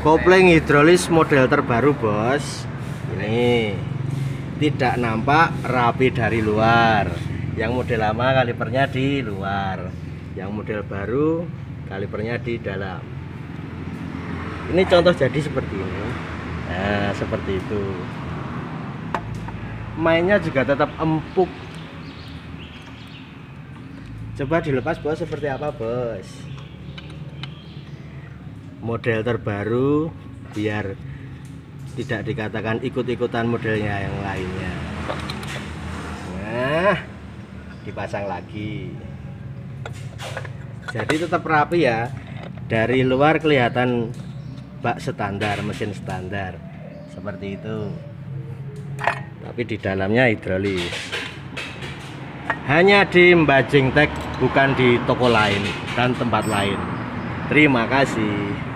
Kopling hidrolis model terbaru, Bos. Ini tidak nampak rapi dari luar. Yang model lama kalipernya di luar, yang model baru kalipernya di dalam. Ini contoh jadi seperti ini. Nah, seperti itu. Mainnya juga tetap empuk. Coba dilepas, Bos, seperti apa, Bos? Model terbaru biar tidak dikatakan ikut-ikutan modelnya yang lainnya. Nah, dipasang lagi. Jadi tetap rapi ya. Dari luar kelihatan bak standar, mesin standar seperti itu. Tapi di dalamnya hidrolis. Hanya di Mbajing Tech, bukan di toko lain dan tempat lain. Terima kasih.